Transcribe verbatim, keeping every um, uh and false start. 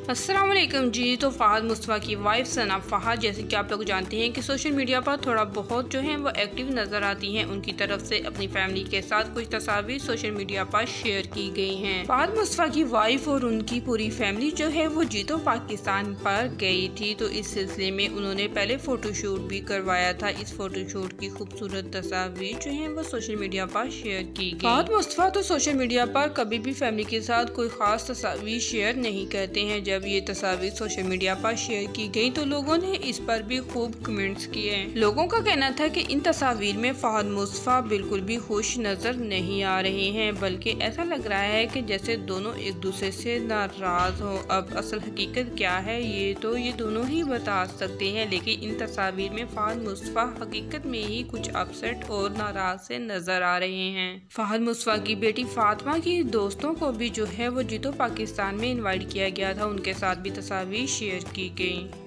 अस्सलाम वालेकुम जी। तो फ़हद मुस्तफ़ा की वाइफ सना फ़हद, जैसे कि आप लोग जानते हैं कि सोशल मीडिया पर थोड़ा बहुत जो है वो एक्टिव नज़र आती हैं। उनकी तरफ से अपनी फैमिली के साथ कुछ तस्वीर सोशल मीडिया पर शेयर की गई हैं। फ़हद मुस्तफ़ा की वाइफ और उनकी पूरी फैमिली जो है वो जीतो पाकिस्तान पर गई थी। तो इस सिलसिले में उन्होंने पहले फ़ोटोशूट भी करवाया था। इस फोटोशूट की खूबसूरत तस्वीर जो है वो सोशल मीडिया पर शेयर की गई। फ़हद मुस्तफ़ा तो सोशल मीडिया पर कभी भी फैमिली के साथ कोई खास तस्वीर शेयर नहीं करते हैं। जब ये तस्वीर सोशल मीडिया पर शेयर की गई तो लोगों ने इस पर भी खूब कमेंट्स किए। लोगों का कहना था कि इन तस्वीर में फ़हद मुस्तफ़ा बिल्कुल भी खुश नजर नहीं आ रहे हैं, बल्कि ऐसा लग रहा है कि जैसे दोनों एक दूसरे से नाराज हो। अब असल हकीकत क्या है ये तो ये दोनों ही बता सकते हैं, लेकिन इन तस्वीर में फ़हद मुस्तफ़ा हकीकत में ही कुछ अपसेट और नाराज से नजर आ रहे हैं। फ़हद मुस्तफ़ा की बेटी फातिमा की दोस्तों को भी जो है वो जीतो पाकिस्तान में इनवाइट किया गया था। उनके साथ भी तस्वीर शेयर की गई।